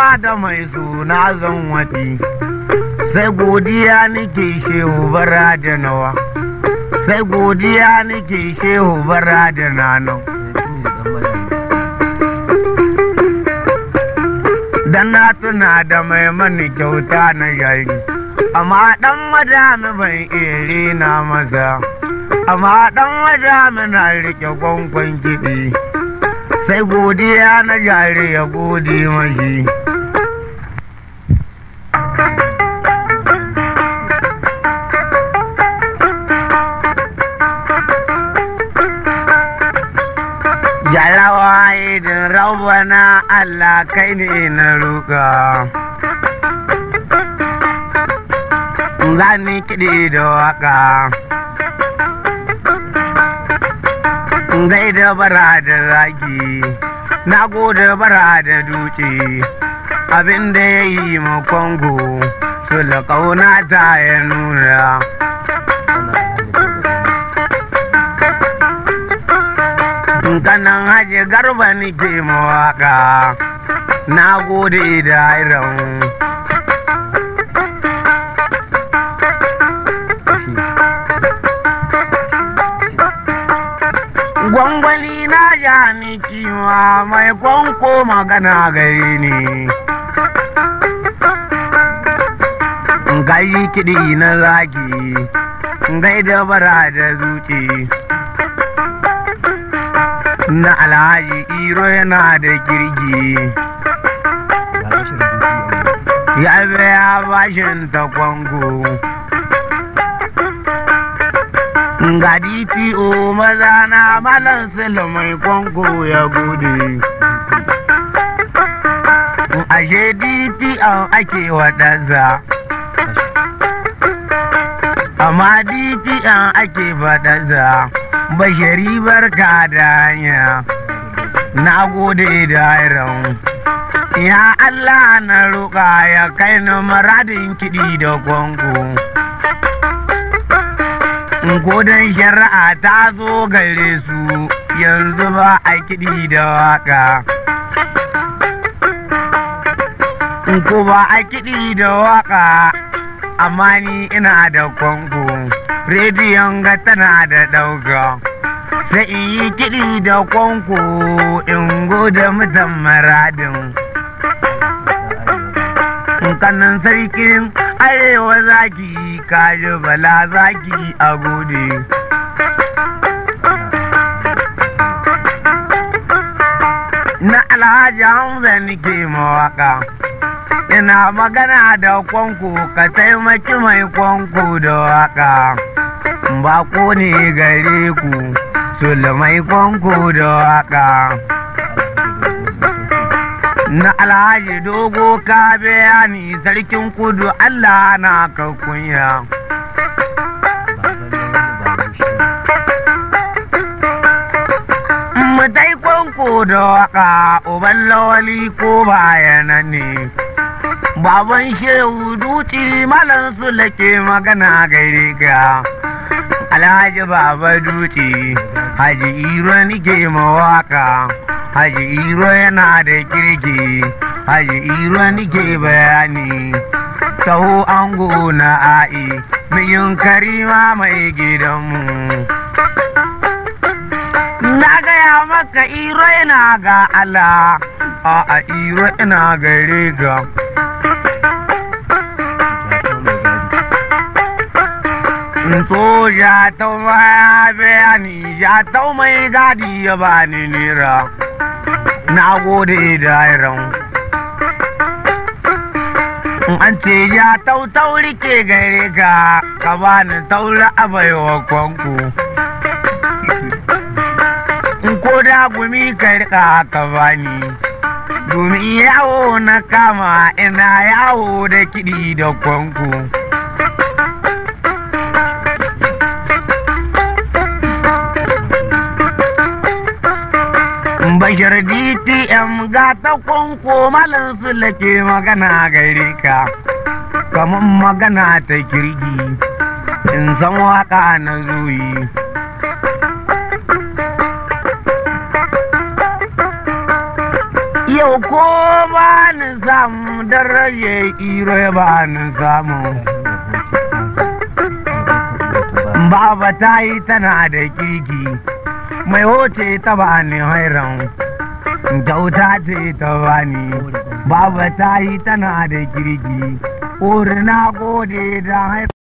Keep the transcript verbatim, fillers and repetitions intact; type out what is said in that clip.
ba da mai suna zan wati sai godiya nake shehu bara da nawa sai godiya nake shehu bara da nanan dan na tuna da mai mani kyauta na yari amma dan madami ban iri na masa amma dan madami na rike kwankwan kiɗi sai godiya na jari ya gode mashi jarawa idin rabbana Allah kai ne na roƙa zani kiɗi da waka gai da bara da zaki na gode bara da duce abinda ya yi ma kongo su da ƙauna ta ya nuna kanan haji garba nike mawaka na gode da irin gwangwani na ja ni kima mai kwanko magana gari ne gai kiɗi na zaki gai da bara da zuci na alhaji iro yana da kirgi ya biya bashin ta kwango ga D P O maza na malan mai kwanko ya gode ashe D P O ake waɗansa amma D P O ake faɗansa bashari barka da hanya na gode da irin ya Allah na roƙa ya kai na maradin kiɗi da kwanko godon shari'a ta zo gare su yanzu ba a kiɗi da waka ko ba a kiɗi da waka amma ni ina da kwango rediyon ga tana da ɗauka sai in yi kiɗi da kwanko in goda mutan maradin kanan sarkin arewa zaki kaji bala zaki a gode na alhaji hamza nike mawaka ina magana da kwanko ka taimaki mai kwanko da waka bako ne gare ku sulmai kwanko da waka na alhaji dogo ka bayani sarkin kudu Allah na ka kunya mutai kwanko da waka uban lawali ko bayana ne baban shehu duci malan su lake magana gaire ka alhaji baba duci haji iro nike mawaka haji iro yana da kirki haji iro nike bayani taho ango na a'i miyin karima mai gidanmu na gaya maka iro yana ga Allah a iro ina gare ga so ya tau ma bayani ya tau mai gadi ya bani nera na gode da irin an ce ya tau tau rike gare ka ka bani taura abaiwa kwanku ko da gumi ka rika ka bani domin yawo na kama ina yawo da kiɗi da kwanku bashar D P M ga ta kwanko malin su lake magana gare ka kamar magana ta kirgi in san waka na zuyi yau ko ba ba ni samu daraje iro ya ba ni samu baba ta yi tana da kirki mai hoce ta ba ni hairan kyauta ce ta bani baba ta yi tana da kirki ori na gode da